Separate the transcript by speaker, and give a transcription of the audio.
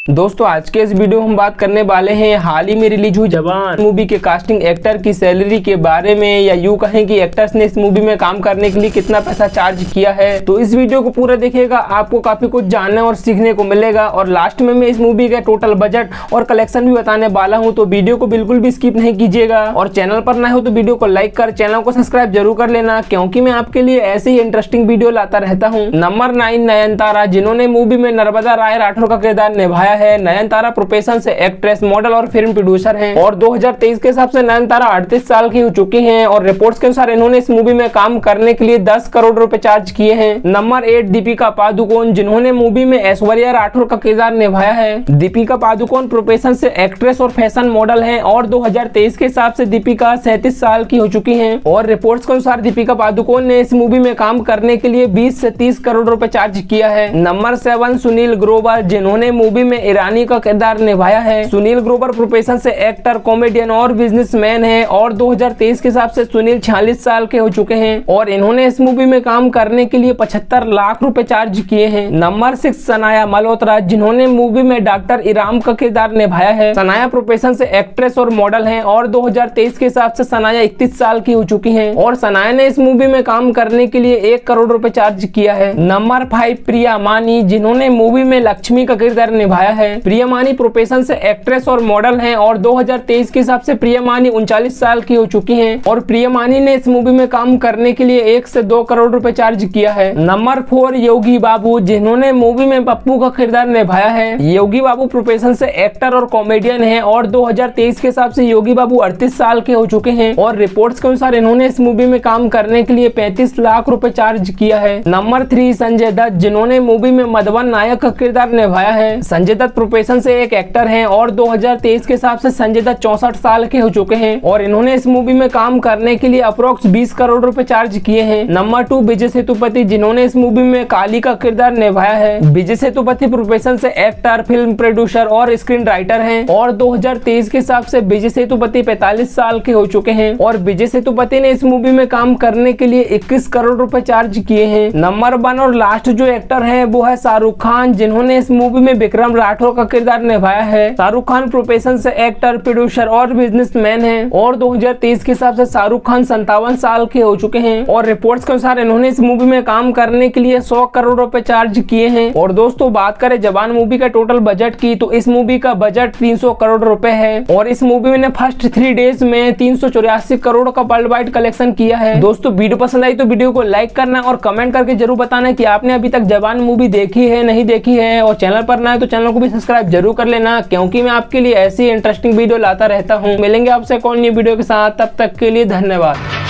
Speaker 1: दोस्तों आज के इस वीडियो में हम बात करने वाले हैं हाल ही में रिलीज हुई जवान मूवी के कास्टिंग एक्टर की सैलरी के बारे में, या यूं कहें कि एक्टर्स ने इस मूवी में काम करने के लिए कितना पैसा चार्ज किया है। तो इस वीडियो को पूरा देखिएगा, आपको काफी कुछ जानने और सीखने को मिलेगा। और लास्ट में मैं इस मूवी का टोटल बजट और कलेक्शन भी बताने वाला हूँ, तो वीडियो को बिल्कुल भी स्किप नहीं कीजिएगा। और चैनल पर नए हो तो वीडियो को लाइक कर चैनल को सब्सक्राइब जरूर कर लेना, क्योंकि मैं आपके लिए ऐसे ही इंटरेस्टिंग वीडियो लाता रहता हूँ। नंबर 9 नयनतारा, जिन्होंने मूवी में नर्मदा राय राठौर का किरदार निभाया है। नयनतारा प्रोफेशन से एक्ट्रेस, मॉडल और फिल्म प्रोड्यूसर हैं और 2023 के हिसाब से नयनतारा 38 साल की हो चुकी हैं। और रिपोर्ट्स के अनुसार इन्होंने इस मूवी में काम करने के लिए 10 करोड़ रुपए चार्ज किए हैं। नंबर 8 दीपिका पादुकोण, जिन्होंने मूवी में ऐश्वर्या राठौर का किरदार निभाया है। दीपिका पादुकोण प्रोफेशन से एक्ट्रेस और फैशन मॉडल हैं और 2023 के हिसाब से दीपिका 37 साल की हो चुकी हैं। और रिपोर्ट्स के अनुसार दीपिका पादुकोण ने इस मूवी में काम करने के लिए 20 से 30 करोड़ रुपए चार्ज किया है। नंबर 7 सुनील ग्रोवर, जिन्होंने मूवी में ईरानी का किरदार निभाया है। सुनील ग्रोवर प्रोफेशन से एक्टर, कॉमेडियन और बिजनेसमैन है और 2023 के हिसाब से सुनील 46 साल के हो चुके हैं और इन्होंने इस मूवी में काम करने के लिए 75 लाख रुपए चार्ज किए हैं। नंबर 6 सनाया मल्होत्रा, जिन्होंने मूवी में डॉक्टर इराम का किरदार निभाया है। सनाया प्रोफेशन से एक्ट्रेस और मॉडल है और 2023 के हिसाब से सनाया 31 साल की हो चुकी है और सनाया ने इस मूवी में काम करने के लिए 1 करोड़ रुपए चार्ज किया है। नंबर 5 प्रिया मानी, जिन्होंने मूवी में लक्ष्मी का किरदार निभाया है। प्रिया मानी प्रोफेशन से एक्ट्रेस और मॉडल हैं और 2023 के हिसाब से प्रिया मानी 39 साल की हो चुकी हैं और प्रिया मानी ने इस मूवी में काम करने के लिए 1 से 2 करोड़ रुपए चार्ज किया है। नंबर 4 योगी बाबू, जिन्होंने मूवी में पप्पू का किरदार निभाया है। योगी बाबू प्रोफेशन से एक्टर और कॉमेडियन है और 2023 के हिसाब से योगी बाबू 38 साल के हो चुके हैं और रिपोर्ट्स के अनुसार इन्होंने इस मूवी में काम करने के लिए 35 लाख रुपए चार्ज किया है। नंबर 3 संजय दत्त, जिन्होंने मूवी में मधुबन नायक का किरदार निभाया है। संजय दत्त प्रोफेशन से एक एक्टर हैं और 2023 के हिसाब से संजय दत्त 64 साल के हो चुके हैं और इन्होंने इस मूवी में काम करने के लिए अप्रोक्स 20 करोड़ रुपए चार्ज किए हैं। नंबर 2 विजय सेतुपति, जिन्होंने इस मूवी में काली का किरदार निभाया है। विजय सेतुपति प्रोफेशन से एक्टर, फिल्म प्रोड्यूसर और स्क्रीन राइटर हैं और 2023 के हिसाब से विजय सेतुपति 45 साल के हो चुके हैं और विजय सेतुपति ने इस मूवी में काम करने के लिए 21 करोड़ रुपए चार्ज किए हैं। नंबर 1 और लास्ट जो एक्टर है वो है शाहरुख खान, जिन्होंने इस मूवी में विक्रम राठौर का किरदार निभाया है। शाहरुख खान प्रोफेशन से एक्टर, प्रोड्यूसर और बिजनेसमैन हैं और 2023 के हिसाब से शाहरुख खान 57 साल के हो चुके हैं और रिपोर्ट्स के अनुसार इन्होंने इस मूवी में काम करने के लिए 100 करोड़ रुपए चार्ज किए हैं। और दोस्तों बात करें जवान मूवी का टोटल बजट की, तो इस मूवी का बजट 300 करोड़ रुपए है और इस मूवी ने फर्स्ट 3 डेज में 384 करोड़ का वर्ल्ड वाइड कलेक्शन किया है। दोस्तों वीडियो पसंद आई तो वीडियो को लाइक करना और कमेंट करके जरूर बताना कि आपने अभी तक जवान मूवी देखी है, नहीं देखी है। और चैनल पर नए तो चैनल को भी सब्सक्राइब जरूर कर लेना, क्योंकि मैं आपके लिए ऐसी इंटरेस्टिंग वीडियो लाता रहता हूँ। मिलेंगे आपसे कौन न्यू वीडियो के साथ, तब तक के लिए धन्यवाद।